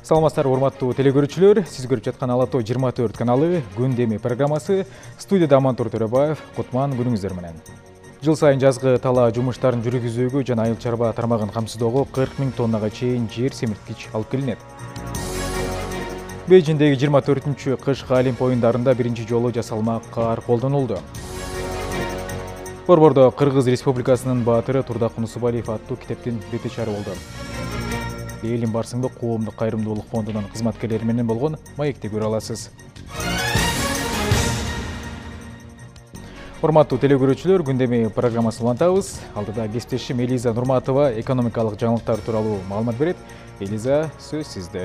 Саламатсыздар, урматтуу телекөрүүчүлөр. Сиз көрүп жаткан Ала Тоо 24 каналы Күндеми программасы. Студияда Амантур Төрөбаев, Кутман, күнүңүздөр менен. Жыл сайын жазгы талаа жумуштарын жүргүзүүгө жана айыл чарба тармагын камсыздоого 40 000 тоннага чейин жер семирткич алып келинет. Бейжиндеги 24-чү кышкы Олимп оюндарында биринчи жолу жасалма кар колдонулду. Борбордо Кыргыз Республикасынын баатыры Турдак Нусубалиев аттуу китептин бети чары болду. Элим барсыңды коомдук кайрымдуулук фондунун кызматкерлери менен болгон маекти көрө аласыз. Урматтуу телекөрүүчүлөр, Күндеми программасын улантабыз. Алдыда кесиптешим Элиза Нурматова экономикалык жаңылыктар тууралуу маалымат берет. Элиза, сөз сизде.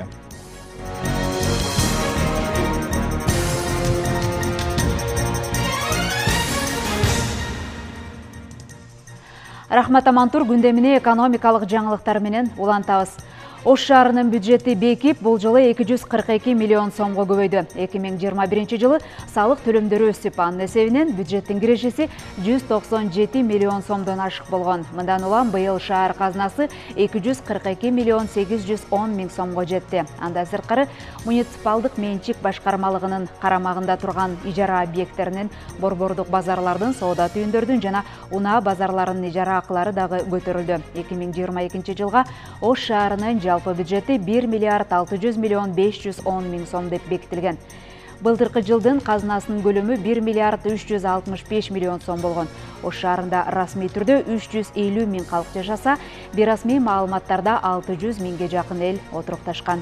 Рахмат, Амантур, күндемине экономикалык жаңылыктар менен улантабыз. Ош шаарынын бюджети бекип, бул жылы 242 миллион сомго көбөйдү. 2021 жылы салык төлөмдөрү өсүп, анын эсебинен бюджеттин кирешеси 197 миллион сомдон ашык болгон. Мындан улам быйыл шаар казынасы 242 миллион 810 миң сомго жетти. Анда сырткары муниципалдык менчик башкармалыгынын карамагында турган ижара объекттеринин, борбордук базарлардын, соода түйүндөрдүн жана унаа базарларынын ижара акылары дагы көтөрүлдү. 2022 жылга Ош шаарынын жалпы бюджети 1 миллиард 600 миллион 510 миң сом деп бекитилген. Былтыркы жылдын казынасынын көлөмү 1 миллиард 365 миллион сом болгон. Ош шаарында расмий түрдө 350 миң калк жашаса, бейрасмий маалыматтарда 600 миңге жакын эл отурукташкан.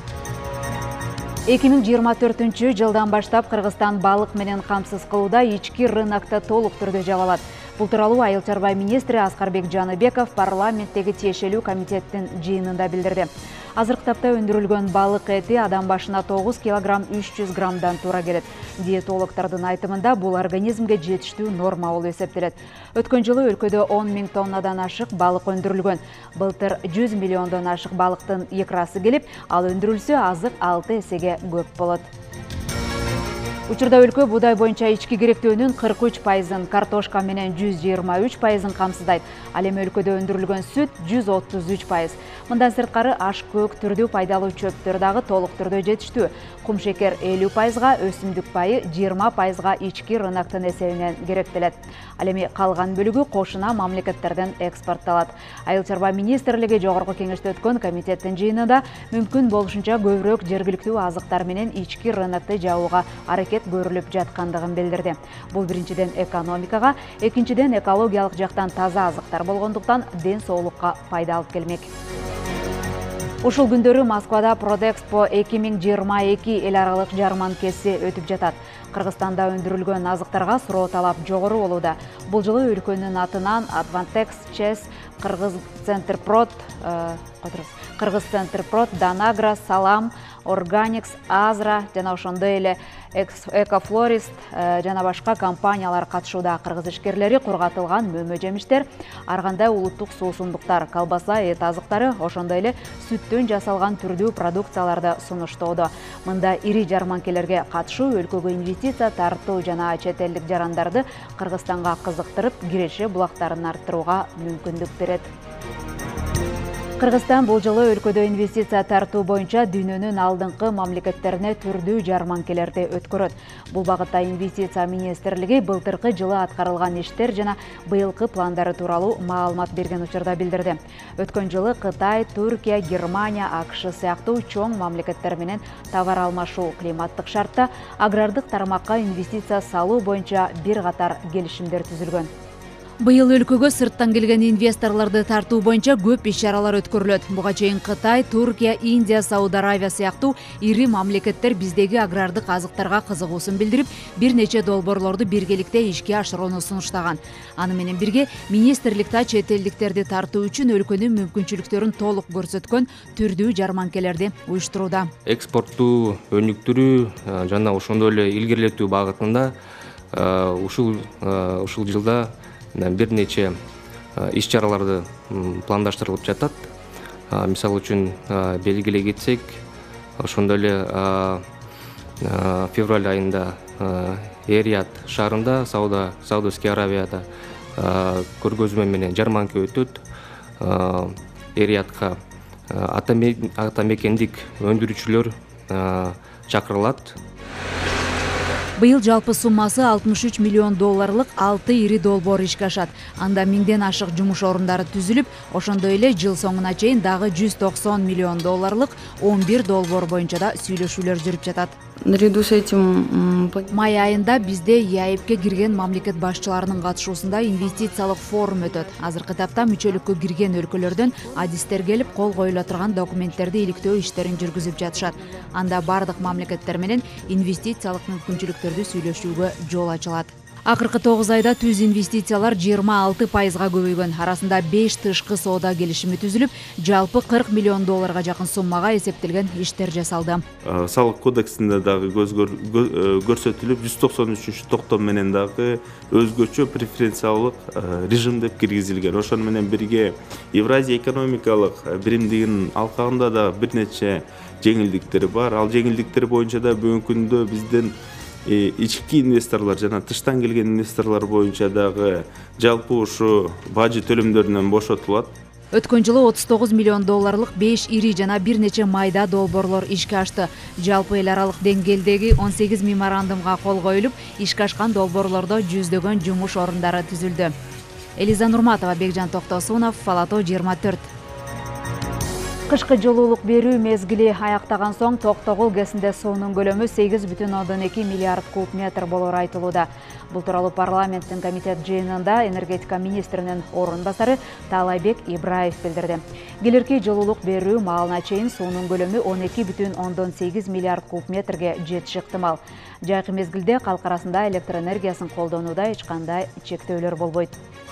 2024 жылдан баштап Кыргызстан балык менен камсыз кылууда ички рынокто толук түрдө жабалат. Бул тууралуу айыл чарба министри Аскарбек Жаныбеков парламенттеги тиешелүү комитеттин жыйынында билдирди. Азыркы тапта өндүрүлгөн балык эти адам башына 9 килограмм 300 граммдан туура келет. Диетологдордун айтымында бул организмге жетиштүү норма болуп эсептелет. Өткөн жылы өлкөдө 10 миң тоннадан ашык балык өндүрүлгөн. Былтыр 100 миллиондон ашык балыктын икрасы келип, ал өндүрүлсө азык 6 эсеге көп болот. Учурда өлкө буудай боюнча ички керектөөнүн 43%, картошка менен 123% камсыздайт. Ал эми өлкөдө өндүрүлгөн сүт 133%. Мындан сырткары аш-көк түрдүү пайдалуу чөптөр дагы толук түрдө жетиштүү. Кумшекер 50%, өсүмдүк пайы 20% ички рыноктун эсебинен керектелет. Ал эми калган бөлүгү кошуна мамлекеттерден экспортталат. Айыл чарба министрлиги жогорку кеңеште өткөн комитеттин жыйынында мүмкүн болушунча көбүрөөк жергиликтүү азыктар менен ички рынокту жабууга аракет көрүлүп жаткандыгын билдирди. Бул биринчиден экономикага, экинчиден экологиялык жактан таза азыктар болгондуктан ден соолукка пайда алып келмек. Ушул күндөрү Москвада Продэкспо 2022 эл аралык жарманкеси өтүп жатат. Кыргызстанда өндүрүлгөн азыктарга суроо талап жогору болууда. Бул жылы өлкөнүн атынан Advantex, ЧЭС, Кыргыз Центрпрод, Данагра, Салам, Органикс, Азра жана ошондой эле Экофлорист жана башка компаниялар катышууда. Кыргыз ишкерлери кургатылган мөмө жемиштер, ар кандай улуттук суусундуктар, колбаса, эт азыктары, ошондой эле сүттөн жасалган түрдүү продукцияларды сунуштоодо. Мында ири жарманкелерге катышуу өлкөгө инвестиция тартуу жана чет элдик жарандарды Кыргызстанга кызыктырып, киреше булактарын арттырууга мүмкүндүк берет. Кыргызстан бул жылы өлкөдө инвестиция тартуу боюнча дүйнөнүн алдыңкы мамлекеттерине түрдүү жарманкелерди өткөрөт. Бул багытта инвестиция министрлиги былтыркы жылы аткарылган иштер жана быйылкы пландары тууралуу маалымат берген учурда билдирди. Өткөн жылы Кытай, Түркия, Германия, АКШ сыяктуу чоң мамлекеттер менен товар алмашуу, климаттык шартта агрардык тармакка инвестиция салуу боюнча бир катар келишимдер түзүлгөн. Быйыл өлкөгө сырттан келген инвесторлорду тартуу боюнча көп иш-чаралар өткөрүлөт. Буга чейин Кытай, Түркия, Индия, Сауд Аравия сыяктуу ири мамлекеттер биздеги агрардык азыктарга кызыгуусун билдирип, бир нече долбоорлорду биргеликте ишке ашырууну сунуштаган. Аны менен бирге министрликте чет элдиктерди тартуу үчүн өлкөнүн мүмкүнчүлүктөрүн толук көрсөткөн түрдүү жарманкелерди уюштурууда. Экспорттуу өнүктүрүү жана ошондой эле илгерилетүү багытында ушул жылда бир нече иш-чараларды пландаштырылып жатат. Мисалы үчүн белгилей кетсек, ошондой эле февраль айында Эрият шаарында, Саудовский Аравияда көргөзмө менен жарманка өтөт. Эриятка ата мекендик өндүрүүчүлөр чакырылат. Быйыл жалпы суммасы 63 миллион долларлык 6 ири долбоор ишке ашат. Анда 1000ден ашык жумуш орундары түзүлүп, ошондой эле жыл соңуна чейин дагы 190 миллион долларлык 11 долбоор боюнча да сүйлөшүүлөр жүрүп жатат. Наряду с этим Май айында бизде ЕАЭБке кирген мамлекет башчыларынын катышуусунда инвестициялык форум өтөт. Азыркы тапта мүчөлүккө кирген өлкөлөрдөн адистер келип кол коюла турган документтерди иликтөө иштерин жүргүзүп жатышат. Анда бардык мамлекеттер менен инвестициялык мүмкүнчүлүктөрдү сүйлөшүүгө жол ачылат. Акыркы 9 айда түз инвестициялар 26%га көбөйгөн. Арасында 5 тышкы соода келишими түзүлүп, жалпы 40 миллион долларга жакын суммага эсептелген иштер жасалды. Салык кодексинде дагы көрсөтүлүп, 193 токтом менен дагы өзгөчө преференциялык режим деп киргизилген. Ошону менен бирге Евразия экономикалык биримдигинин алкагында да бир нече жеңилдиктер бар. Ал жеңилдиктер боюнча да бүгүнкү күндө бизден ички инвесторлор жана тыштан келген инвесторлор боюнча дагы жалпы ушу бажы төлөмдөрүнөн бошотулат. Өткөн жылы 39 миллион долларлык 5 ири жана бир нече майда долбоорлор ишке ашты. Жалпы эл аралык деңгээлдеги 18 меморандумга кол коюлуп, ишке ашкан долбоорлордо жүздөгөн жумуш орундары түзүлдү. Элиза Нурматова, Бекжан Токтосунов, Фалато 24. Кышкы жылуулук берүү мезгили аяктаган соң Токтогул ГЭСинде суунун көлөмү 8,2 миллиард куб метр болору айтылууда. Бул тууралуу парламенттин комитет жыйынында энергетика министринин орун басары Таалайбек Ибраев билдирди. Келерки жылуулук берүү маалына чейин суунун көлөмү 12,8 миллиард куб метрге жетиши ыктымал. Жайкы мезгилде калк арасында электр энергиясын колдонууда эч кандай чектөөлөр болбойт.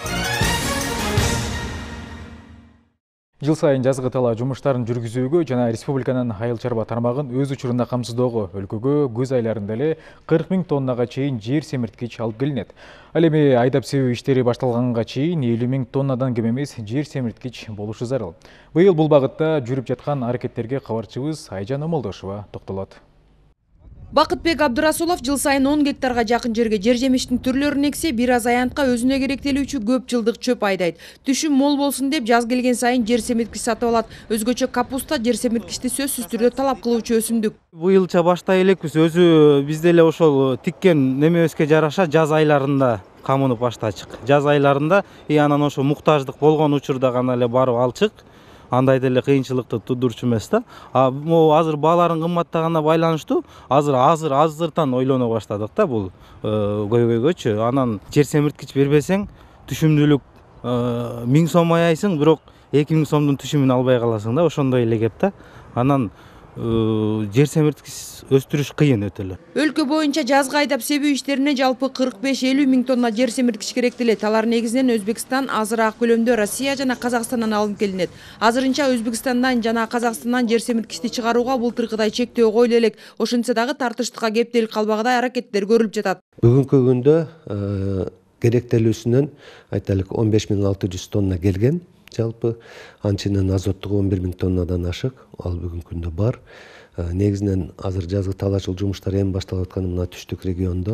Жыл сайын жазгы тала жумуштарын жүргүзүүгө жана республиканын айыл чарба тармагын өз учурунда камсыздоого өлкөгө көз айларында эле 40 000 тоннага чейин жер семирткич алып келинет. Ал эми айдап себүү иштери башталганга чейин 50 000 тоннадан кем эмес жер семирткич болушу зарыл. Быйыл бул багытта жүрүп жаткан аракеттерге кабарчыбыз Айжан Омолдошова токтолот. Бакытбек Абдырасулов жыл сайын 10 гектарга жакын жерге жер жемиштин түрлөрүн эксе, бир аз аянтка өзүнө керектелүүчү көп жылдык чөп айдайт. Түшүм мол болсун деп жаз келген сайын жер семирткич сатып алат. Өзгөчө капуста жер семирткичти сөзсүз түрдө талап кылуучу өсүмдүк. Быйылча баштай элекпиз, өзү бизде эле ошол тиккен немебизге жараша жаз айларында камынып баштачык. Жаз айларында анан ошо муктаждык болгон учурда гана эле барып алчык. Андай деле кыйынчылыкты тудурчу эмес да. Могу азыр баалардын кымбаттаганына байланыштуу азыртан ойлоно баштадык да бул көйгөйгөчү. Анан жер семирткич бербесең түшүмдүүлүк 1000 сом аяйсың, бирок 2000 сомдун түшүмүн албай каласың да, ошондой эле кеп да. Анан жер семирткич өстүрүш кыйын өтө эле. Өлкө боюнча жазгы айдап себүү иштерине жалпы 45-50 000 тонна жер семирткич керектелет. Алар негизинен Өзбекстан, азыраак көлөмдө Россия жана Казакстандан алынып келинет. Азырынча Өзбекстандан жана Казакстандан жер семирткичти чыгарууга былтыркыдай чектөө коюла элек. Ошентсе дагы тартыштыкка кептелип калбагыдай аракеттер көрүлүп жатат. Бүгүнкү күндө керектелүүсүнөн айтайлык 15 600 тонна келген. Жалпы анчынын азоттугу 11 000 тоннадан ашык, ал бүгүнкү күндө бар. Негизинен азыр жазгы талашыл жумуштар эми башталып аткан мына түштүк региондо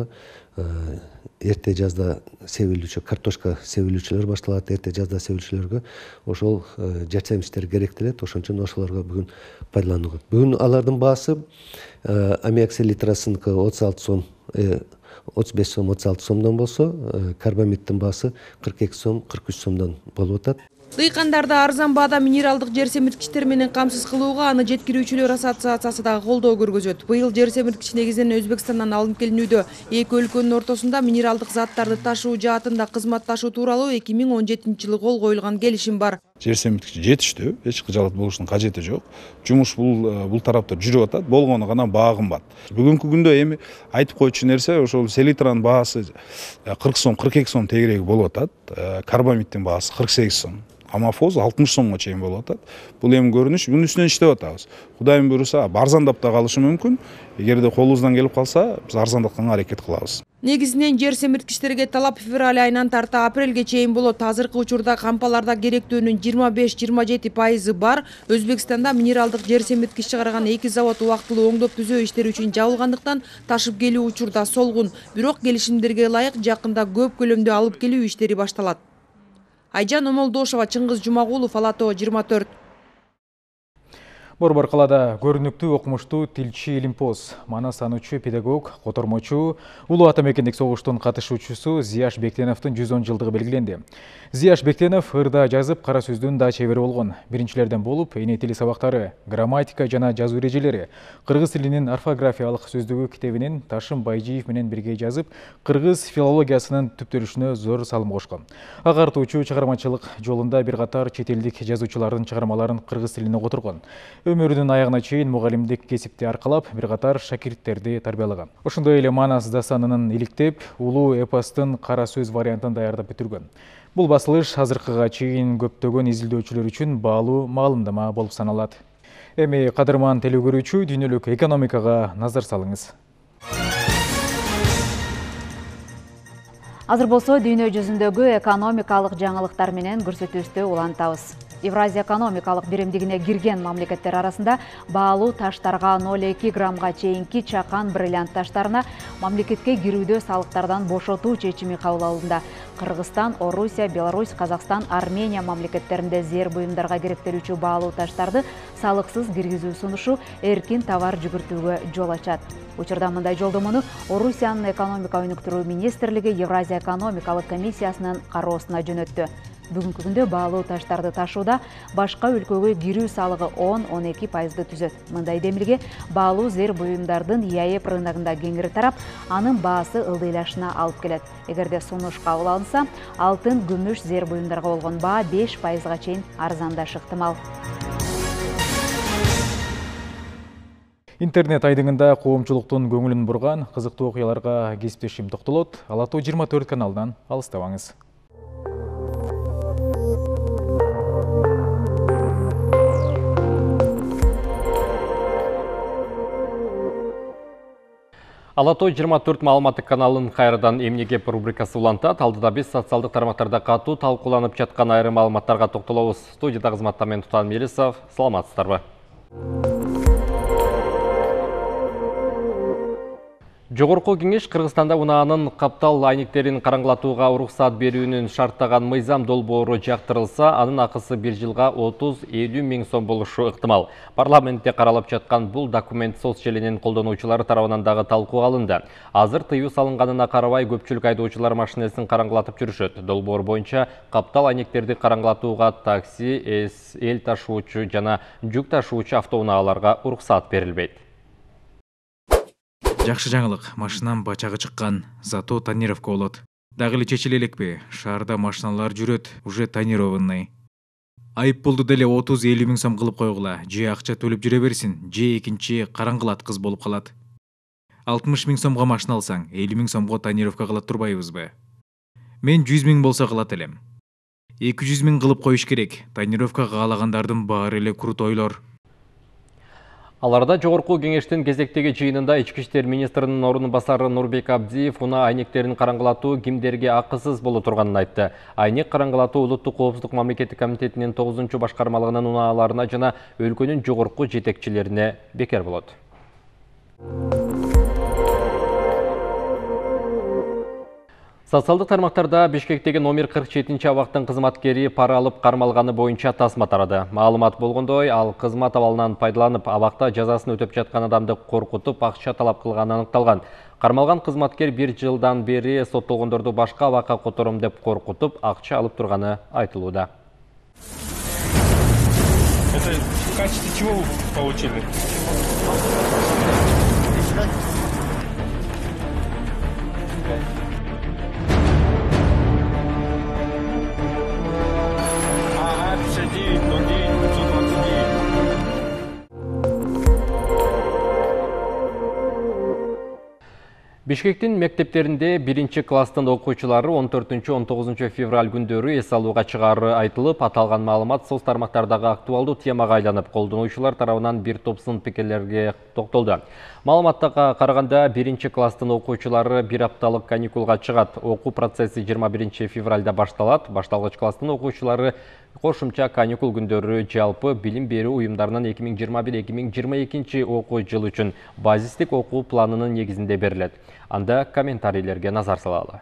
эрте жазда себилүүчү картошка себилүүчүлөр башталат. Эрте жазда себилүүчүлөргө ошол жер семирткичтер керектелет. Ошон ошолорго бүгүн пайдаланууга. Бүгүн алардын баасы аммиак селитрасыныкы 36 сом, 35 сом, 36 сомдон болсо, карбамиддин баасы 42 сом, 43 сомдон болуп атат. Дыйкандарды арзан баада минералдык жер семирткичтер менен камсыз кылууга аны жеткирүүчүлөр ассоциациясы дагы колдоо көргөзөт. Быйыл жер семирткич негизинен Өзбекстандан алынып келинүүдө. Эки өлкөнүн ортосунда минералдык заттарды ташуу жаатында кызматташуу тууралуу 2017-жылы кол коюлган келишим бар. Жер семирткич жетиштүү, эч кыжалат болуштун кажети жок. Жумуш бул тарапта жүрүп атат, болгону гана баа кымбат. Бүгүнкү күндө эми айтып койчу нерсе ошол селитранын баасы 40 сом, 42 сом тегереги болуп атат. Карбамиддин баасы 48 сом. Амафоз 60 сомго чейин болуп атат. Бул эми көрүнүш, bunun үстүнөн иштеп атабыз. Кудайым буйруса, арзандап да калышы мүмкүн. Эгерде колубуздан келип калса, биз арзандатканга аракет кылабыз. Негизинен жер семирткичтерге талап февраль айынан тарта апрелге чейин болот. Азыркы учурда кампаларда керектөөнүн 25-27% бар. Өзбекстанда минералдык жер семирткич чыгарган 2 завод убактылуу оңдоп түзөө иштери үчүн жабылгандыктан ташып келүү учурда солгун. Бирок келишимдерге ылайык жакында көп көлөмдө алып келүү иштери башталат. Айжан Омолдошова, Чыңгыз Жумагулов, Фалато 24. Борбор калада көрүнүктүү окумуштуу тилчи илимпоз, манас тануучу педагог, котормочу, улуу ата мекендик согуштун катышуучусу Зияш Бектеновдун 110 жылдыгы белгиленди. Зияш Бектенов ырда жазып, кара сөздүн да чебери болгон. Биринчилерден болуп, эне тили сабактары, грамматика жана жазуу эрежелери, кыргыз тилинин орфографиялык сөздүгү китебинин Ташым Байжиев менен бирге жазып, кыргыз филологиясынын түптөлүшүнө зор салым кошкон. Агартуучу чыгармачылык жолунда бир катар чет элдик жазуучулардын чыгармаларын кыргыз тилине которгон. Өмүрүнүн аягына чейин мугалимдик кесипти аркалап, бир катар шакирттерди тарбиялаган. Ошондой эле манас дастанынын иликтеп, улуу эпостун кара сөз вариантын даярдап бүтүргөн. Бул басылыш азыркыга чейин көптөгөн изилдөөчүлөр үчүн баалуу маалымдама болуп саналат. Эми кадырман телекөрүүчү, дүйнөлүк экономикага назар салыңыз. Азыр болсо дүйнө жүзүндөгү экономикалык жаңылыктар менен көрсөтүүбүздү улантабыз. Евразия экономикалык биримдигине кирген мамлекеттер арасында баалуу таштарга 0,2 граммга чейинки чакан бриллиант таштарына мамлекетке кирүүдө салыктардан бошотуу чечими кабыл алынды. Кыргызстан, Орусия, Беларусь, Казакстан, Армения мамлекеттеринде зер буюмдарга керектелүүчү баалуу таштарды салыксыз киргизүү сунушу эркин товар жүгүртүүгө жол ачат. Учурда мындай жолдомону Орусиянын экономика өнүктүрүү министрлиги Евразия экономикалык комиссиясынын кароосуна жөнөттү. Бүгүнкү күндө баалуу таштарды ташууда башка өлкөгө кирүү салыгы 10-12% түзөт. Мындай демилге баалуу зер буюмдардын ИАЭП рыногунда кеңири тарап, анын баасы ылдыйлашына алып келет. Эгерде сунуш кабыл алынса, алтын, күмүш зер буюмдарга болгон баа 5%га чейин арзандашы ыктымал. Интернет айдыңында коомчулуктун көңүлүн бурган кызыктуу окуяларга кесиптешим токтолот. Ала Тоо 24 каналынан алыстабаңыз. Ала Тоо 24 маалыматтык каналын кайрадан эмнеге рубрикасы улантат. Алдыда биз социалдык тармактарда катуу талкууланып жаткан айрым маалыматтарга токтолобуз. Студияда кызматта мен Тутан Мелисов. Саламатсыздарбы? Жогорку кеңеш Кыргызстанда унаанын каптал айнектерин караңгылатууга уруксат берүүнүн шарттаган мыйзам долбоору жактырылса, анын акысы 1 жылга 30-50 миң сом болушу ыктымал. Парламентте каралып жаткан бул документ соц желенин колдонуучулары тарабынан дагы талкууга алынды. Азыр тыюу салынганына карабай көпчүлүк айдоочулар машинесин караңгылатып жүрүшөт. Долбоор боюнча каптал айнектерди караңгылатууга такси, эл ташуучу жана жүк ташуучу автоунааларга уруксат берилбейт. Жакшы жаңылык, машинам бачагы чыккан, зато тонировка болот. Дагы эле чечиле элекпи? Шаарда машиналар жүрөт, уже тонированный. Айып болду деле 30-50 миң сом кылып койгула. Же акча төлөп жүрө берсин, же экинчи караңгылаткыз болуп калат. 60 миң сомго машина алсаң, 50 миң сомго тонировка кылат турбайбызбы? Мен 100 миң болсо кылат элем. 200 миң кылып коюш керек. Тонировка каалагандардын баары эле крутойлор. Аларда жогорку кеңештин кезектеги жыйынында Ички иштер министринин орун басары Нурбек Абдиев унаа айнектерин караңгылатуу кимдерге акысыз боло турганын айтты. Айнек караңгылатуу улуттук коопсуздук мамлекеттик комитетинин 9-чу башкармалыгынын унааларына жана өлкөнүн жогорку жетекчилерине бекер болот. Социалдык тармактарда Бишкектеги номер 47 абактын кызматкери пара алып кармалганы боюнча тасма тарады. Маалымат болгондой, ал кызмат абалынан пайдаланып, абакта жазасын өтөп жаткан адамды коркутуп, акча талап кылганы аныкталган. Кармалган кызматкер 1 жылдан бери соттолгондорду башка абакка котором деп коркутуп, акча алып турганы айтылууда. Это в качестве чего вы получили? Бишкектин мектептеринде 1-чи класстын окуучулары 14-19 февраль күндөрү эс алууга чыгаары айтылып, аталган маалымат соц тармактардагы актуалдуу темага айланып, колдонуучулар тарабынан бир топ сын пикирлерге токтолду. Маалыматтага караганда 1-чи класстын окуучулары 1 апталык каникулга чыгат. Окуу процесси 21 февралда башталат. Башталгыч класстын окуучулары кошумча каникул күндөрү жалпы билим берүү уюмдарынан 2021-2022 окуу жылы үчүн базистик окуу планынын негизинде берилет. Анда комментарийлерге назар салалы.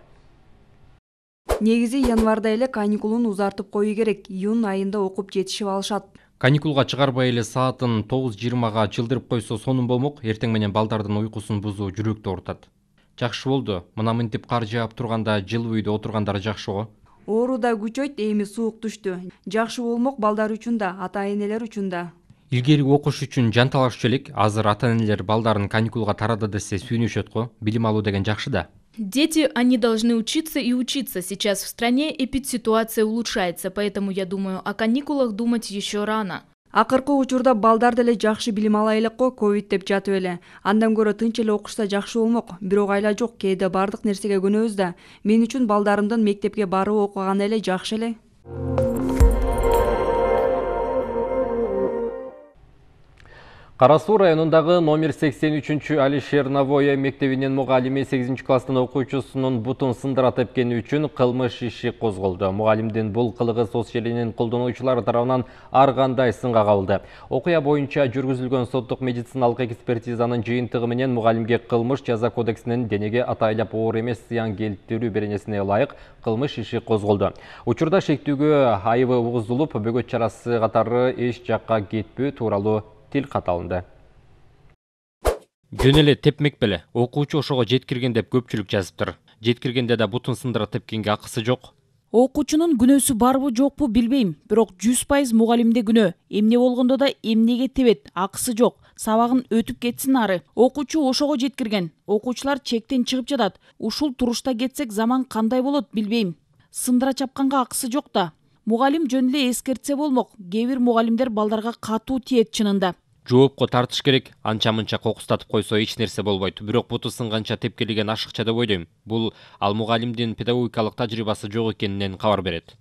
Негизи январда эле каникулун узартып коюу керек. Июнь айында окуп жетишип алышат. Каникулга чыгарбай эле саатын 9:20 чылдырып койсо сонун болмок, эртең менен балдардын уйкусун бузуу жүрөктү оорутат. Жакшы болду. Мына мынтип кар жаап турганда жылуу үйдө отургандар жакшы го. Оору да күчөйт, эми суук түштү. Жакшы болмок балдар үчүн да, ата-энелер үчүн да. Илгери окуш үчүн жан талашчу элек, азыр ата-энелер балдарын каникулга тарады десе сүйүнүшөт го. Билим алуу деген жакшы да. Дети, они должны учиться и учиться. Сейчас в стране эпидситуация улучшается, поэтому я думаю, о каникулах думать еще рано. Акыркы учурда балдар деле жакшы билим ала элек го, ковид деп жатып эле. Андан көрө тынч эле окушса жакшы болмок. Бирок айла жок, кээде бардык нерсеге көнөбүз да. Мен үчүн балдарымдын мектепке барып окуганы эле жакшы эле. Кара Суу районундагы номер 83 Алишер Навоя мектебинин мугалими 8-класстын окуучусунун бутун сындыра тепкени үчүн кылмыш иши козголду. Мугалимдин бул кылыгы соц желинин колдонуучулары тарабынан ар кандай сынга кабылды. Окуя боюнча жүргүзүлгөн соттук медициналык экспертизанын жыйынтыгы менен мугалимге кылмыш жаза кодексинин денеге атайлап оор эмес зыян келтирүү беренесине ылайык кылмыш иши козголду. Учурда шектүүгө айыбы угузулуп, бөгөт чарасы катары эч жакка кетпөө тууралуу тил каталынды. Жөн эле тепмек беле, окуучу ошого жеткирген деп көпчүлүк жазыптыр. Жеткиргенде да бутун сындыра тепкенге акысы жок. Окуучунун күнөөсү барбы жокпу билбейм, бирок 100% мугалимде күнөө. Эмне болгондо да эмнеге тебет, акысы жок. Сабагын өтүп кетсин ары. Окуучу ошого жеткирген. Окуучулар чектен чыгып жатат. Ушул турушта кетсек заман кандай болот билбейм. Сындыра чапканга акысы жок да. Мугалим жөн эле эскертсе болмок. Кээ бир мугалимдер балдарга катуу тиет чынында. Жоопко тартыш керек. Анча-мынча кокустатып койсо эч нерсе болбойт. Бирок буту сынганча тепкилеген ашыкча деп ойлойм. Бул ал мугалимдин педагогикалык тажрыйбасы жок экенинен кабар берет.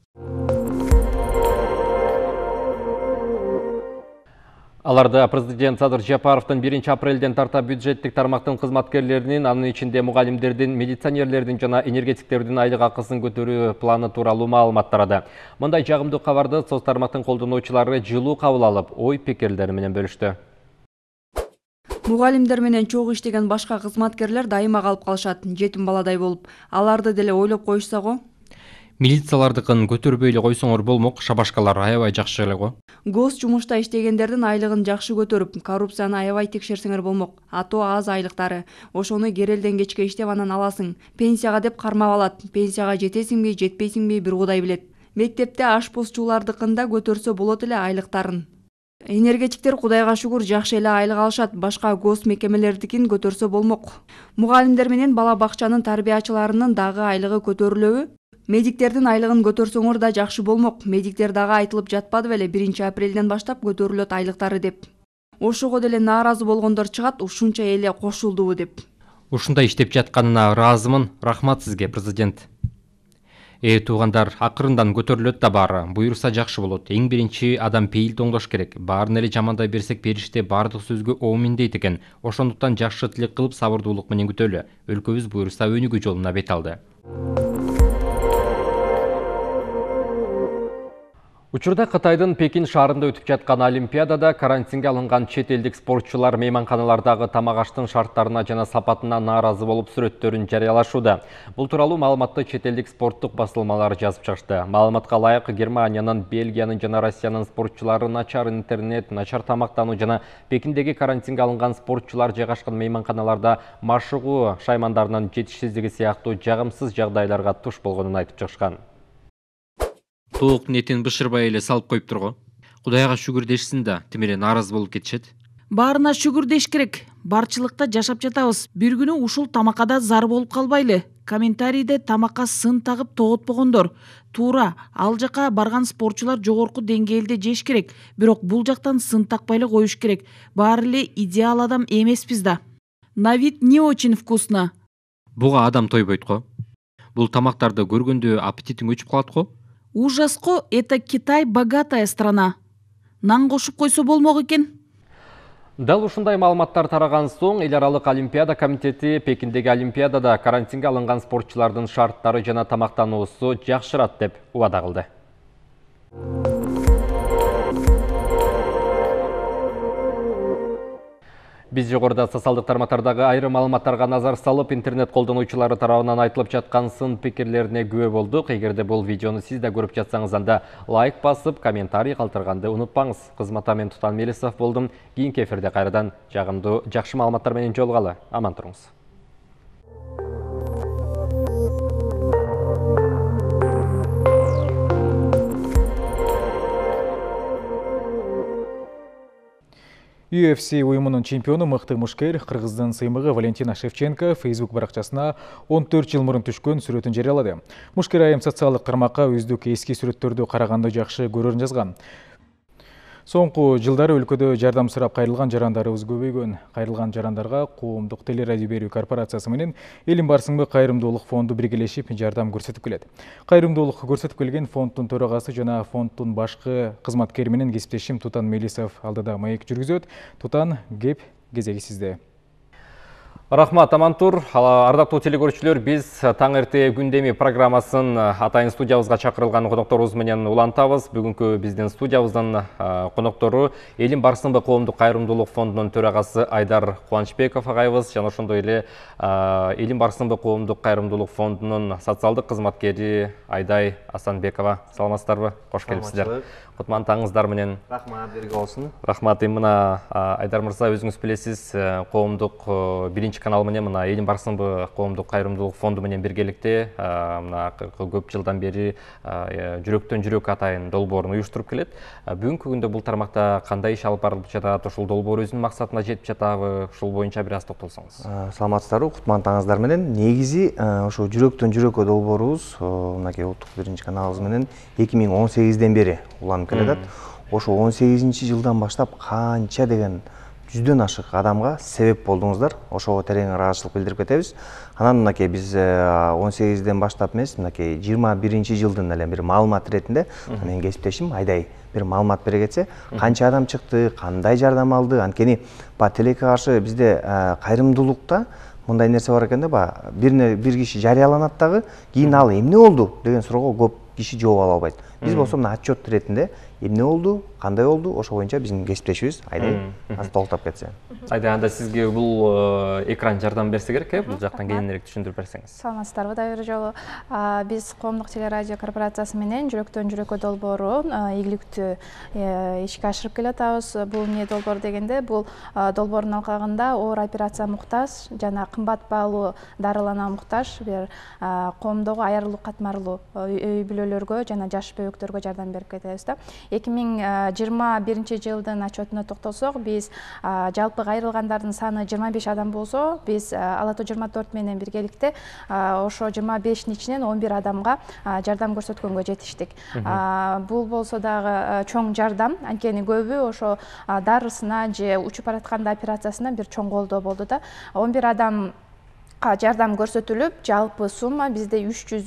Аларда президент Садыр Жапаровдун 1-апрелден тарта бюджеттик тармактын кызматкерлеринин, анын ичинде мугалимдердин, милиционерлердин жана энергетиктердин айлык акысын көтөрүү планы тууралуу маалымат тарады. Мындай жагымдуу кабарды соц тармактын колдонуучулары жылуу кабыл алып, ой пикирлери менен бөлүштү. Мугалимдер менен чогуу иштеген башка кызматкерлер дайыма калып калышат, жетим баладай болуп. Аларды деле ойлоп коюшса го. Милициялардыкын көтөрбөй эле койсоңор болмок, шабашкалар аябай жакшы эле го. Гос жумушта иштегендердин айлыгын жакшы көтөрүп, коррупцияны аябай текшерсеңер болмок. Ато аз айлыктары. Ошону керелден кечке иштеп анан аласың. Пенсияга деп кармап алат. Пенсияга жетесиңби, жетпейсиңби бир Кудай билет. Мектепте ашпозчулардыкында көтөрсө болот эле айлыктарын. Энергетиктер Кудайга шүгүр жакшы эле айлык алышат, башка гос мекемелердикин көтөрсө болмок. Мугалимдер менен бала бакчанын тарбиячыларынын дагы айлыгы көтөрүлөбү? Медиктердин айлыгын көтөрсөңөр да жакшы болмок. Медиктер дагы айтылып жатпады беле 1-апрелден баштап көтөрүлөт айлыктары деп. Ошого деле нааразы болгондор чыгат, ушунча эле кошулдубу деп. Ушундай иштеп жатканына ыраазымын. Рахмат сизге, президент. Туугандар, акырындан көтөрүлөт да баары. Буюрса жакшы болот. Эң биринчи адам пейил тоңдош керек. Баарын эле жамандай берсек, периште баардык сөзгө оомин дейт экен. Ошондуктан жакшы тилек кылып сабырдуулук менен күтөлү. Өлкөбүз буюрса өнүгүү жолуна бет алды. Учурда Кытайдын Пекин шаарында өтүп жаткан Олимпиадада карантинге алынган чет элдик спортчулар мейманканалардагы тамак аштын шарттарына жана сапатына нааразы болуп сүрөттөрүн жарыялашууда. Бул тууралуу маалыматты чет элдик спорттук басылмалар жазып чыгышты. Маалыматка ылайык Германиянын, Бельгиянын жана Россиянын спортчулары начар интернет, начар тамактануу жана Пекиндеги карантинге алынган спортчулар жайгашкан мейманканаларда машыгуу шаймандарынын жетишсиздиги сыяктуу жагымсыз жагдайларга туш болгонун айтып чыгышкан. Тоок нетин бышырбай эле салып коюп турго. Кудайга шүгүр дешсин да, тим эле нааразы болуп кетишет. Баарына шүгүр деш керек. Барчылыкта жашап жатабыз. Бир күнү ушул тамакада зар болуп калбайлы. Комментарийде тамакка сын тагып тоготпогондор. Туура, ал жака барган спортчулар жогорку деңгээлде жеш керек. Бирок бул жактан сын такпай эле коюш керек. Баары эле идеал адам эмеспиз да. На вид не очень вкусно. Буга адам тойбойт го. Бул тамактарды көргөндө аппетитиң өчүп калат го. Ужаско, это Китай богатая страна. Нан кошуп койсо болмок экен. Дал ушундай маалыматтар тараган соң эл аралык Олимпиада комитети Пекиндеги Олимпиадада карантинге алынган спортчулардын шарттары жана тамактануусу жакшырат деп убада кылды. Биз жогоруда социалдык тармактардагы айрым маалыматтарга назар салып, интернет колдонуучулары тарабынан айтылып жаткан сын пикирлерине күбө болдук. Эгерде бул видеону сиз да көрүп жатсаңыз, анда лайк басып, комментарий калтырганды унутпаңыз. Кызматта мен Тутан Мелисов болдум. Кийинки эфирде кайрадан жагымдуу, жакшы маалыматтар менен жолугалы. Аман туруңуз. UFC уюмунун чемпиону мыкты мушкер кыргыздын сыймыгы Валентина Шевченко Facebook баракчасына 14 жыл мурун түшкөн сүрөтүн жарыялады. Мушкер айым социалдык тармакка өздүк эски сүрөттөрдү караганда жакшы көрөрүн жазган. Соңку жылдары өлкөдө жардам сурап кайрылган жарандарыбыз көбөйгөн. Кайрылган жарандарга коомдук телерадио берүү корпорациясы менен Элим барсыңбы кайрымдуулук фонду биргелешип жардам көрсөтүп келет. Кайрымдуулук көрсөтүп келген фонддун төрагасы жана фонддун башкы кызматкери менен кесиптешим Тутан Мелисов алдыда маек жүргүзөт. Тутан, кеп кезеги сизде. Рахмат, Амантур. Ардактуу телекөрүүчүлөр, биз таң эрте күндеми программасын атайын студиябызга чакырылган конокторубуз менен улантабыз. Бүгүнкү биздин студиябыздын коноктору Элим барсыңбы коомдук кайрымдуулук фондунун төрагасы Айдар Кубанычбеков агайыбыз, жана ошондой эле Элим барсыңбы коомдук кайрымдуулук фондунун социалдык кызматкери Айдай Асанбекова. Саламатсыздарбы? Кош келипсиздер. Кутман таңыңыздар менен. Рахмат, берге болсун. Рахмат. Мына Айдар мырза, өзүңүз билесиз, коомдук биринчи канал менен мына Элим барсыңбы коомдук кайрымдуулук фонду менен биргеликте мына көп жылдан бери жүрөктөн жүрөк атайын долбоорун уюштуруп келет. Бүгүнкү күндө бул тармакта кандай иш алып барылып жатат? Ушул долбоор өзүнүн максатына жетип жатабы? Ушул боюнча бир аз токтолсоңуз. Саламатсыздарбы, кутман таңыңыздар менен. Негизи ошо жүрөктөн жүрөккө долбоорубуз мынакей улуттук биринчи каналыбыз менен 2018ден бери уланып келатат. Ошо 18-жылдан баштап канча деген жүздөн ашык адамга себеп болдуңуздар. Ошого терең ыраазычылык билдирип кетебиз. Анан мынакей биз 18ден баштап эмес, мынакей 21-жылдын эле бир маалымат иретинде менин кесиптешим Айдай бир маалымат бере кетсе, канча адам чыкты, кандай жардам алды. Анткени тилекке каршы бизде кайрымдуулукта мындай нерсе бар экен да, бир киши жарыяланат дагы, кийин ал эмне болду деген суроого көп киши жооп ала албайт. Биз болсо мына отчет иретинде эмне болду, кандай болду, ошо боюнча биздин кесиптешибиз Айдай аз толуктап кетсе. Айдай, анда сизге бул экран жардам берсе керек, бул жактан кененирээк түшүндүрүп берсеңиз. Саламатсыздарбы, да бир жолу. Биз коомдук телерадио корпорациясы менен жүрөктөн жүрөккө долбоору ийгиликтүү ишке ашырып келатабыз. Бул эмне долбоор дегенде, бул долбоордун алкагында оор операция муктаж жана кымбат баалуу дарылана муктаж бир коомдогу айырылуу катмарлуу үй бүлөлөргө жана жаш бөбөктөргө жардам берип кетебиз да. 2021-жылдын отчетуна токтолсок, биз жалпы кайрылгандардын саны 25 адам болсо, биз Ала Тоо 24 менен биргеликте ошо 25-ин ичинен 11 адамга жардам көрсөткөнгө жетиштик. Бул болсо дагы чоң жардам, анткени көбү ошо дарысына же учуп баратканда операциясына бир чоң колдоо болду да. 11 адам жардам көрсөтүлүп, жалпы сумма бизде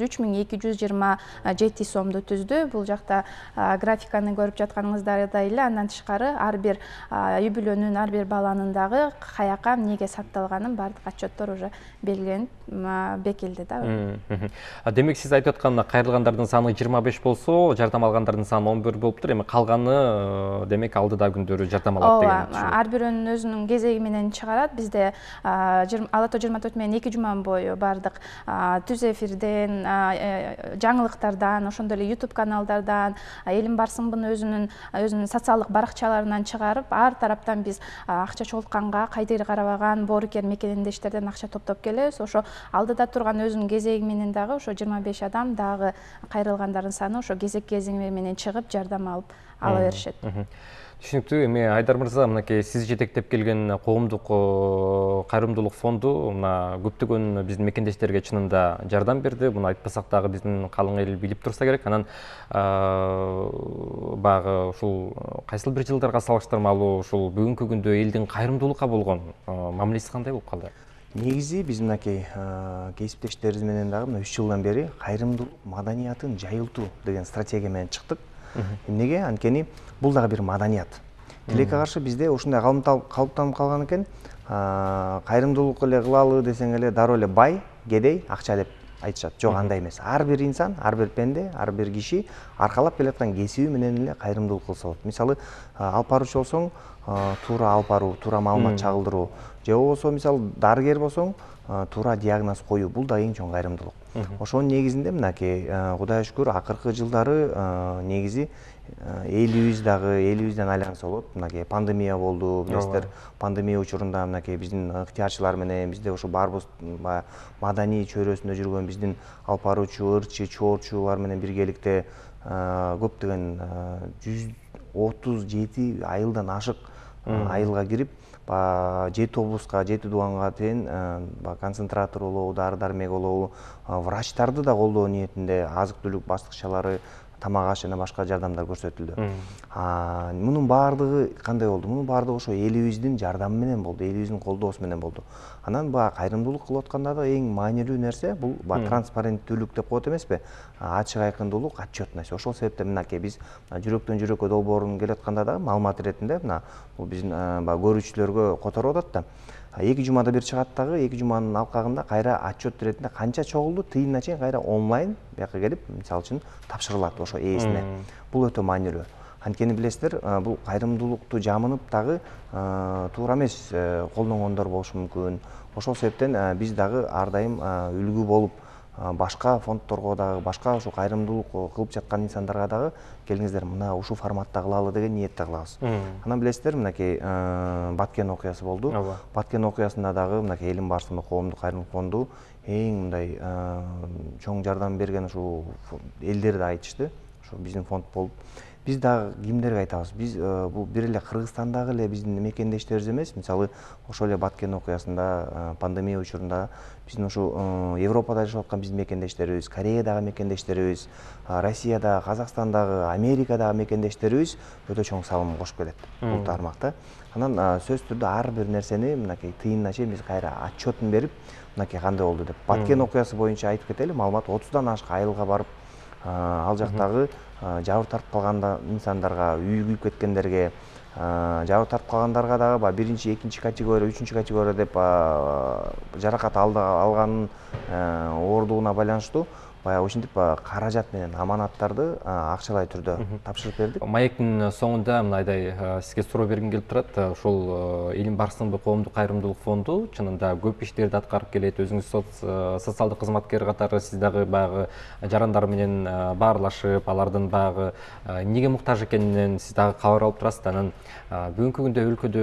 303.227 сомду түздү. Бул жакта графиканы көрүп жатканыңыздардай эле, андан тышкары ар бир үй бүлөнүн, ар бир баланын дагы каяка эмнеге сатталганын баардык отчеттор уже белгиленип бекилди да. Демек сиз айтып аткан кайрылгандардын саны 25 болсо, жардам алгандардын саны 11 болуптур. Эми калганы демек алдыда күндөрү жардам алат деген. Ар бирөөнүн өзүнүн кезеги менен чыгарат. Бизде Ала Тоо 24 менен 2 жуман бою бардык түз эфирден, жаңылыктардан, ошондой эле YouTube каналдардан, Элим барсыңбынын өзүнүн социалдык баракчаларынан чыгарып, ар тараптан биз акча чогултканга, кайдыр карабаган боорукер мекендештерден акча топтоп келебиз. Ошо алдыда турган өзүнүн кезеги менен дагы ошо 25 адам дагы кайрылгандардын саны ошо кезеги менен чыгып жардам ала беришет. Түшүнүктүү. Эми Айдар мырза, мынакей сиз жетектеп келген коомдук кайрымдуулук фонду мына көптөгөн биздин мекендештерге чынында жардам берди. Муну айтпасак дагы биздин калың эл билип турса керек. Анан баягы ушул кайсыл бир жылдарга салыштырмалуу ушул бүгүнкү күндө элдин кайрымдуулукка болгон мамилеси кандай болуп калды? Негизи биз мынакей кесиптештерибиз менен дагы 3 жылдан бери кайрымдуулук маданиятын жайылтуу деген стратегия менен чыктык. Эмнеге? Анткени бул дагы бир маданият. Тилекке каршы бизде ушундай калыптанып калган экен. Кайрымдуулук эле кылалы десең эле дароо эле бай, кедей, акча деп айтышат. Жок, андай эмес. Ар бир инсан, ар бир пенде, ар бир киши аркалап келаткан кесиби менен эле кайрымдуулук кылса болот. Мисалы, алып баруучу болсоң, туура алып баруу, туура маалымат чагылдыруу, же болбосо мисалы дарыгер болсоң, туура диагноз коюу, бул да эң чоң кайрымдуулук. Ошонун негизинде мынакей, Кудайга шүкүр, акыркы жылдары негизи элибизден айланса болот. Мынакей пандемия болду, билесиздер, пандемия учурунда мынакей биздин ыктыярчылар менен бизде ошо барбыз маданий чөйрөсүндө жүргөн биздин алып баруучу, ырчы, чоорчулар менен биргеликте көптөгөн 137 айылдан ашык айылга кирип, 7 облуска, 7 дубанга чейин концентратор болобу, дары-дармек болобу, врачтарды да колдоо ниетинде азык-түлүк баштыкчалары, тамак аш жана башка жардамдар көрсөтүлдү. Мунун баардыгы кандай болду? Мунун баардыгы ошо элибиздин жардамы менен болду, элибиздин колдоосу менен болду. Анан кайрымдуулук кылып атканда эң маанилүү нерсе бул транспаренттүүлүк деп коет эмеспи? Ачык айкындуулук, отчетность. Ошол себептен мынакей биз жүрөктөн жүрөккө долбоорун келатканда да маалымат иретинде бул биздин көрүүчүлөргө которуп атат да. 2 жумада бир чыгат дагы, 2 жуманын алкагында кайра отчет иретинде канча чогулду, тыйынына чейин кайра онлайн бияка келип, мисалы үчүн тапшырылат ошо ээсине. Бул өтө маанилүү. Анткени билесиздер, бул кайрымдуулукту жамынып дагы туура эмес колдонгондор болушу мүмкүн. Ошол себептен биз дагы ар дайым үлгү болуп, башка фондторго дагы, башка ошо кайрымдуулук кылып жаткан инсандарга дагы келиңиздер, мына ушул форматта кылалы деген ниетте кылабыз. Анан билесиздер, мынакей Баткен окуясы болду. Баткен окуясында дагы мынакей Элим барысында коомдук кайрымдуулук фонду эң мындай чоң жардам берген ушул элдер да айтышты. Ошо биздин фонд болуп. Биз дагы кимдерге айтабыз? Биз бул бир эле Кыргызстандагы эле биздин мекендештерибиз эмес, мисалы ошол эле Баткен окуясында, пандемия учурунда биздин ушу Европада жашап аткан биздин мекендештерибиз, Кореядагы мекендештерибиз, Россияда, Казакстандагы, Америкадагы мекендештерибиз өтө чоң салым кошуп келет бул тармакта. Анан сөзсүз түрдө ар бир нерсени мынакей тыйынына чейин биз кайра отчетун берип, мынакей кандай болду деп. Баткен окуясы боюнча айтып кетели, маалымат 30дан ашык айылга барып, ал жактагы жабыр тартып калган инсандарга, үйү күйүп кеткендерге, жабыр тартып калгандарга дагы 1-2 категория, 3 категория деп жаракат алганын оордугуна байланыштуу ушинтип каражат менен аманаттарды акчалай түрдө тапшырып бердик. Маектин соңунда мынайдай сизге суроо бергим келип турат. Ошол Элим барысында коомдук кайрымдуулук фонду чынында көп иштерди аткарып келет. Өзүңүз социалдык кызматкер катары сиз дагы баягы жарандар менен баарлашып, алардын баягы эмнеге муктаж экенинен сиз дагы кабар алып турасыз. Анан бүгүнкү күндө өлкөдө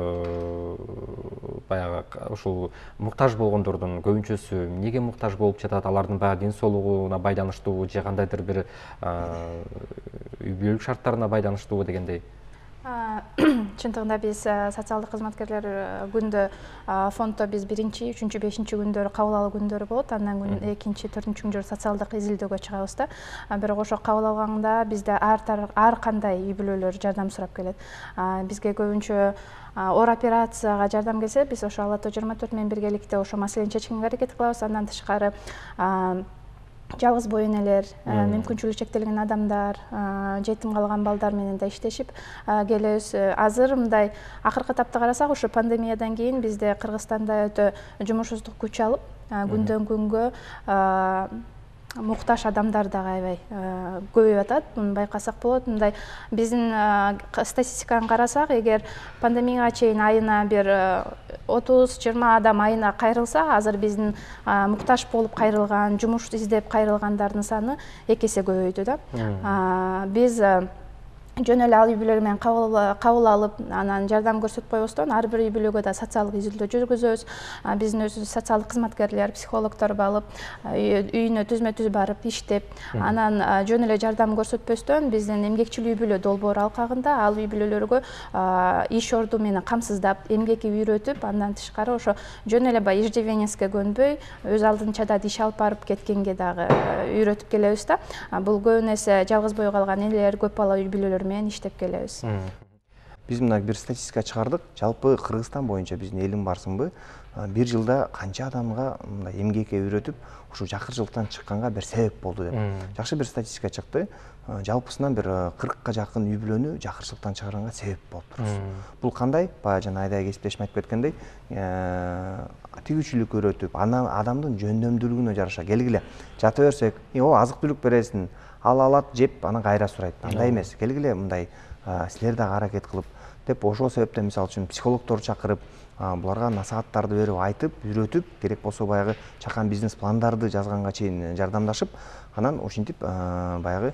баягы ушул муктаж болгондордун көбүнчөсү эмнеге муктаж болуп жатат? Алардын баягы ден соолугуна байланыштуу же кандайдыр бир үй бүлөлүк шарттарына байланыштуу дегендей? Чындыгында биз социалдык кызматкерлер күндө фонддо биз 1-3, 5 күндөрү кабыл алуу күндөрү болот. Андан 2, 4 күндөрү социалдык изилдөөгө чыгабыз да. Бирок ошо кабыл алганда бизде ар кандай үй бүлөлөр жардам сурап келет. Бизге көбүнчө оор операцияга жардам келсе, биз ошо Ала Тоо 24 менен биргеликте ошо маселени чечкенге аракет кылабыз. Андан тышкары жалгыз боо энелер, мүмкүнчүлүгү чектелген адамдар, жетим калган балдар менен да иштешип келебиз. Азыр мындай акыркы тапта карасак, ошо пандемиядан кийин бизде Кыргызстанда өтө жумушсуздук күч алып, күндөн күнгө муктаж адамдар дагы аябай көбөйүп атат. Муну байкасак болот. Мындай биздин статистиканы карасак, эгер пандемияга чейин айына бир 30-20 адам айына кайрылса, азыр биздин муктаж болуп кайрылган, жумуш издеп кайрылгандардын саны 2 эсе көбөйдү да. Биз жөн эле ал үй бүлөлөр менен кабыл алып, анан жардам көрсөтпөй койбостон ар бир үй бүлөгө да социалдык изилдөө жүргүзөбүз. Биздин өзүбүз социалдык кызматкерлер, психологдор алып, үйүнө түзмө-түз барып иштеп, анан жөн эле жардам көрсөтпөстөн биздин эмгекчил үй бүлө долбоору алкагында ал үй бүлөлөргө иш орду менен камсыздап, эмгекке үйрөтүп, андан тышкары ошо жөн эле иждивенияске көнбөй, өз алдынча да иш алып барып кеткенге дагы үйрөтүп келебиз да. Бул көбүн эсе жалгыз бой калган элер, көп бала үй бүлөлөр менен иштеп келебиз. Биз мына бир статистика чыгардык. Жалпы Кыргызстан боюнча биздин Элим барсынбы, бир жылда канча адамга мындай эмгекке үйрөтүп, ушу жакырчылыктан чыкканга бир себеп болду деп. Жакшы бир статистика чыкты. Жалпысынан бир 40ка жакын үй бүлөнү жакырчылыктан чыгарганга себеп болуп турабыз. Бул кандай? Баягы жана Айдай кесиптешим айтып кеткендей, тигүүчүлүк үйрөтүп, адамдын жөндөмдүүлүгүнө жараша келгиле жата берсек, о азык түлүк бересиң, ал алат жеп, анан кайра сурайт. Андай эмес. Келгиле мындай силер дагы аракет кылып деп ошол себептен мисалы үчүн психологторду чакырып, буларга насааттарды берип, айтып, үйрөтүп, керек болсо баягы чакан бизнес пландарды жазганга чейин жардамдашып, анан ошентип баягы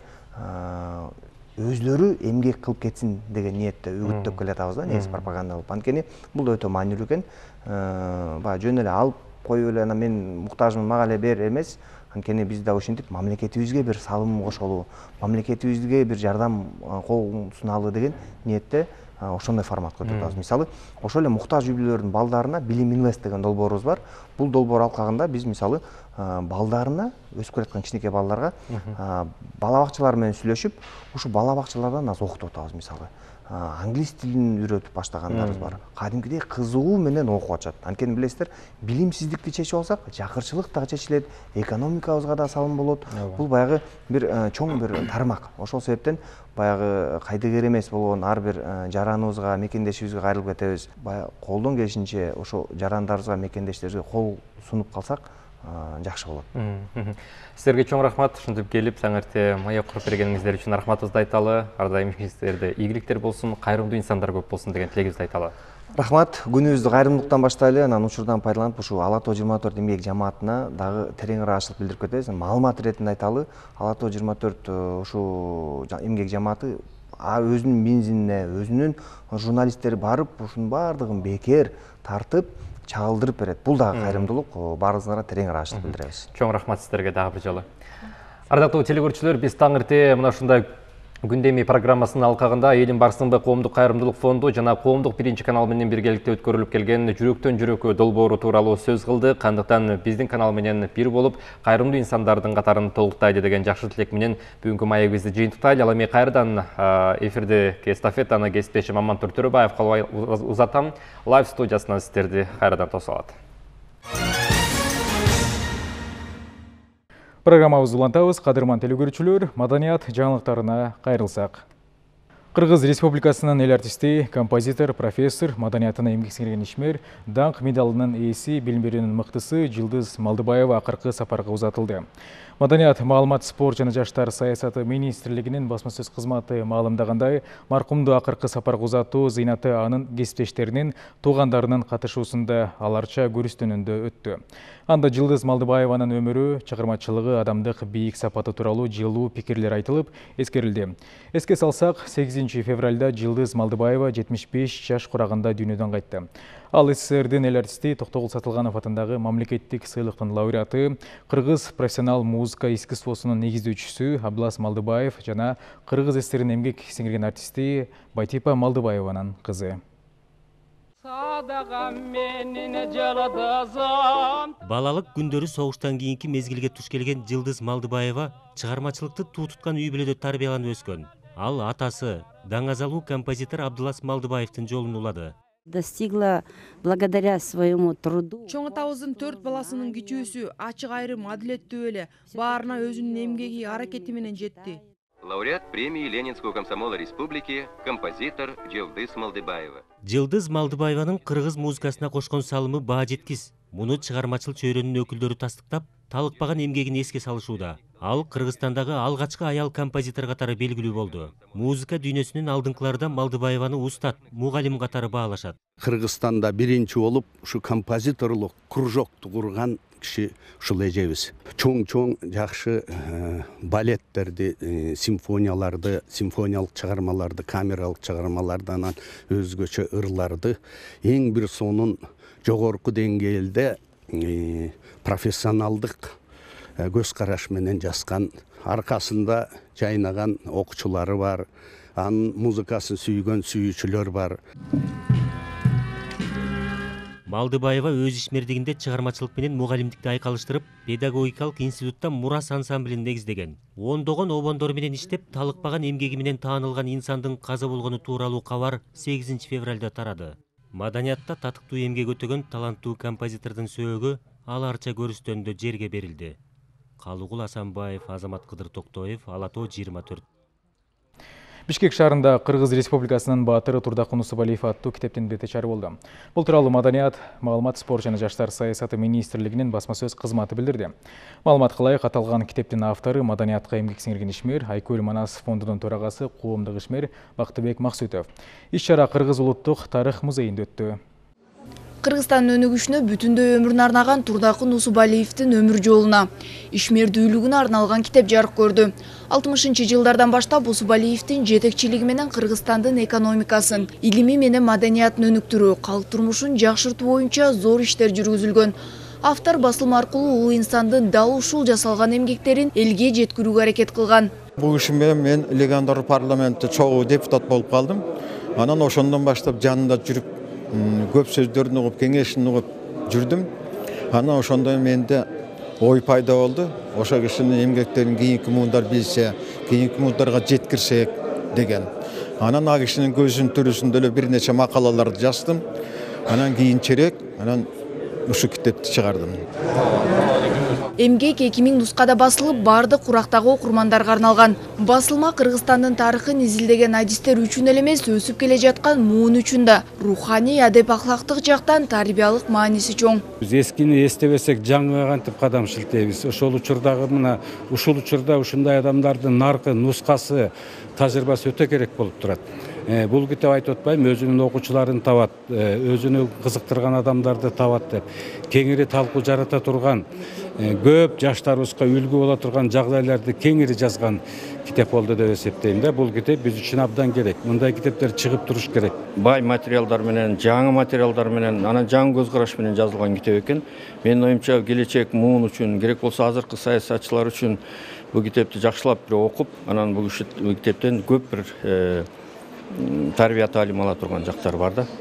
өзлөрү эмгек кылып кетсин деген ниетте үгүттөп келатабыз да, негизи пропаганда кылып. Анткени бул да өтө маанилүү экен. Баягы жөн эле алып коюп эле анан мен муктажмын, мага эле бер эмес. Анткени биз да ошентип мамлекетибизге бир салым кошолу, мамлекетибизге бир жардам кол суналу деген ниетте ошондой форматка өтүп атабыз. Мисалы, ошол эле муктаж үй бүлөлөрдүн балдарына Билим Инвест деген долбоорубуз бар. Бул долбоор алкагында биз мисалы балдарына, өсүп келаткан кичинекей балдарга бала бакчалар менен сүйлөшүп, ушу бала бакчалардан аз окутуп атабыз мисалы. Англис тилин үйрөтүп баштагандарыбыз бар. Кадимкидей кызыгуу менен окуп атышат. Анткени билесиздер, билимсиздикти чечип алсак, жакырчылык дагы чечилет, экономикабызга да салым болот. Бул баягы бир чоң бир тармак. Ошол себептен баягы кайдыгер эмес болгон ар бир жараныбызга, мекендешибизге кайрылып кетебиз. Баягы колдон келишинче ошо жарандарыбызга, мекендештерибизге кол сунуп калсак жакшы болот. Сіздерге чоң рахмат, ушинтип келип, саңырте маек куруп бергениңиздер үчүн рахматыбызды айталы. Ар дайым ишиңиздерде ийгиликтер болсун, кайрымдуу инсандар көп болсун деген тилегибизди айталы. Рахмат, күнүбүздү кайрымдуулуктан баштайлы, анан учурдан пайдаланып ушу Ала Тоо 24 эмгек жамаатына дагы терең ыраазычылык билдирип кетебиз. Маалымат иретинде айталы, Ала Тоо 24 ушу эмгек жамааты өзүнүн бензинине, өзүнүн журналисттери барып, ушунун баардыгын бекер тартып, чагылдырып берет. Бул дагы кайрымдуулук, баарыңыздарга терең ыраазычылык билдиребиз. Чоң рахмат сиздерге дагы бир жолу. Ардактуу телекөрүүчүлөр, биз таң эрте мына ушундай Күндеми программасынын алкагында Элин Барсынбай коомдук кайрымдуулук фонду жана коомдук биринчи канал менен биргеликте өткөрүлүп келген жүрөктөн жүрөккө долбоору тууралуу сөз кылдык. Андыктан биздин канал менен бир болуп, кайрымдуу инсандардын катарын толуктайды деген жакшы тилек менен бүгүнкү маегибизди жыйынтыктайлы. Ал эми кайрадан эфирдеги эстафетаны кесиптешим Амантур Төрөбаевга узатам. Лайв студиясынан сиздерди кайрадан тосуп алат. Программабызды улантабыз, кадырман телекөрүүчүлөр, маданият жаңылыктарына кайрылсак. Кыргыз Республикасынын эл артисти, композитор, профессор, маданиятына эмгек сиңирген ишмер, даңк медалынын ээси, билим берүүнүн мыктысы Жылдыз Малдыбаева акыркы сапарга узатылды. Маданият, маалымат, спорт жана жаштар саясаты министрлигинин басма сөз кызматы маалымдагандай, маркумду акыркы сапарга узатуу зыйнаты анын кесиптештеринин, туугандарынын катышуусунда аларча көрүстөнүндө өттү. Анда Жылдыз Малдыбаеванын өмүрү, чыгармачылыгы, адамдык бийик сапаты тууралуу жылуу пикирлер айтылып, эскерилди. Эске салсак, 8 февралда Жылдыз Малдыбаева 75 жаш курагында дүйнөдөн кайтты. Ал СССРдин эл артисти Токтогул Сатылганов атындагы мамлекеттик сыйлыктын лауреаты, Кыргыз профессионал музыка искусствосунун негиздөөчүсү Абдылас Малдыбаев жана Кыргыз СССРин эмгек сиңирген артисти Байтипа Малдыбаеванын кызы. Балалык күндөрү согуштан кийинки мезгилге туш келген Жылдыз Малдыбаева чыгармачылыкты туу туткан үй бүлөдө тарбияланып өскөн. Ал атасы, даңазалуу композитор Абдылас Малдыбаевдин жолун улады. Достигла благодаря своему труду. Чоң атабыздын 4 баласынын кичүүсү ачык айрым, адилеттүү эле баарына өзүнүн эмгеги, аракети менен жетти. Лауреат премии Ленинского комсомола республики, композитор Жылдыз Малдыбаева. Жылдыз Малдыбаеванын кыргыз музыкасына кошкон салымы баа жеткис. Муну чыгармачыл чөйрөнүн өкүлдөрү тастыктап, талыкпаган эмгегин эске салышууда. Ал Кыргызстандагы алгачкы аял композитор катары белгилүү болду. Музыка дүйнөсүнүн алдыңкыларда Малдыбаеваны устат, мугалим катары баалашат. Кыргызстанда биринчи болуп ушу композиторлук кружокту курган киши ушул эжебиз. Чоң жакшы балеттерди, симфонияларды, симфониялык чыгармаларды, камералык чыгармаларды, анан өзгөчө ырларды эң бир сонун жогорку деңгээлде профессионалдык көз караш менен жазган, аркасында жайнаган окуучулары бар, анын музыкасын сүйгөн сүйүүчүлөр бар. Малдыбаева өз ишмердигинде чыгармачылык менен мугалимдикти айкалыштырып, педагогикалык институтта Мурас ансамблин негиздеген. Ондогон обондор менен иштеп, талыкпаган эмгеги менен таанылган инсандын каза болгону тууралуу кабар 8 февралда тарады. Маданиятта татыктуу эмгек өтөгөн таланттуу композитордун сөөгү аларча көрүстөндө жерге берилди. Калыгул Асанбаев, Азамат Кыдыр Токтоев, Ала Тоо 24. Бишкек шаарында Кыргыз Республикасынын баатыры Турдакун Усубалиев аттуу китептин бети чары болду. Бул тууралуу Маданият, маалымат, спорт жана жаштар саясаты министрлигинин басма сөз кызматы билдирди. Маалыматка ылайык аталган китептин автору Маданиятка эмгек сиңирген ишмер Айкөл Манас фондунун төрагасы коомдук ишмер Бактыбек Максутов. Иш-чара Кыргыз улуттук тарых музейинде өттү. Кыргызстандын өнүгүшүнө бүтүндөй өмүрүн арнаган Турдакун Усубалиевдин өмүр жолуна, ишмердүүлүгүнө арналган китеп жарык көрдү. 60-жылдардан баштап Усубалиевдин жетекчилиги менен Кыргызстандын экономикасын, илими менен маданиятын өнүктүрүү, калк турмушун жакшыртуу боюнча зор иштер жүргүзүлгөн. Автор басылма аркылуу улуу инсандын дал ушул жасалган эмгектерин элге жеткирүүгө аракет кылган. Бул ишим менен мен Легендар парламентте чогуу депутат болуп калдым. Анан ошондон баштап жанында жүрүп, көп сөздөрүн угуп, кеңешин угуп жүрдүм. Анан ошондо менде ой пайда болду. Ошо кишинин эмгектерин кийинки муундар билсе, кийинки муундарга жеткирсек деген. Анан ал кишинин көзүнүн төрүсүндө эле бир нече макалаларды жаздым. Анан кийинчерээк анан ушу китепти чыгардым. Эмгек 2000 нускада басылып, бардык курактагы окурмандарга арналган. Басылма Кыргызстандын тарыхын изилдеген адистер үчүн эле эмес, өсүп келе жаткан муун үчүн да руханий, адеп ахлактык жактан тарбиялык мааниси чоң. Биз эскини эстебесек жаңыга кантип кадам шилтейбиз. Ошол учурдагы мына ушул учурда ушундай адамдардын наркы, нускасы, тажрыйбасы өтө керек болуп турат. Бул китеп айтып атпайм, өзүнүн окуучуларын табат, өзүнү кызыктырган адамдарды табат деп. Кеңири талкуу жарата турган, көп жаштарыбызга үлгү боло турган жагдайларды кеңири жазган китеп болду деп эсептейм да. Бул китеп биз үчүн абдан керек. Мындай китептер чыгып туруш керек. Бай материалдар менен, жаңы материалдар менен, анан жаңы көз караш менен жазылган китеп экен. Менин оюмча келечек муун үчүн, керек болсо азыркы саясатчылар үчүн бул китепти жакшылап бир окуп, анан бул китептен көп бир тарбия таалим ала турган жактар бар да.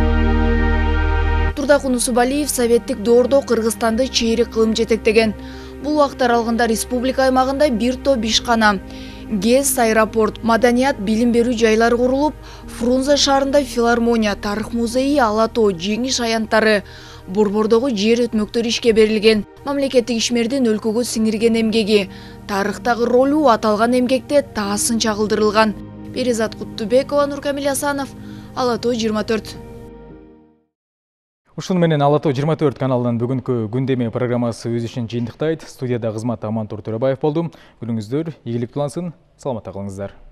Турдакун Усубалиев советтик доордо Кыргызстанды чейрек кылым жетектеген. Бул убакыт аралыгында республика аймагында бир топ ишкана, ГЭС, аэропорт, маданият, билим берүү жайлары курулуп, Фрунзе шаарында филармония, тарых музейи, Ала-тоо, жеңиш аянттары, Борбордогу жер өтмөктөр ишке берилген. Мамлекеттик ишмердин өлкөгө сиңирген эмгеги, тарыхтагы ролу аталган эмгекте таасынча кылдырылган. Перизат Куттубекова, Нуркамил Асанов, Ала-тоо 24. Ушун менен Ала-тоо 24 каналынын бүгүнкү күндөмө программасы өз ишин жыйынтыктайт. Студияда кызматта Амантур Төрөбаев болду. Күнүңүздөр ийгиликтүү улансын. Саламатта калыңыздар.